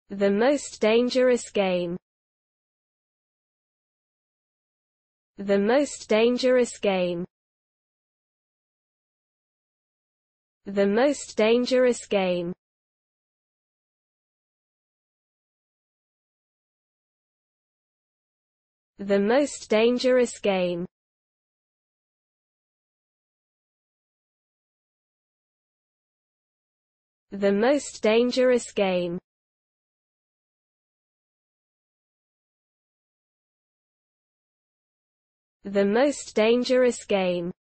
The most dangerous game. The most dangerous game. The most dangerous game. The most dangerous game. The most dangerous game. The most dangerous game.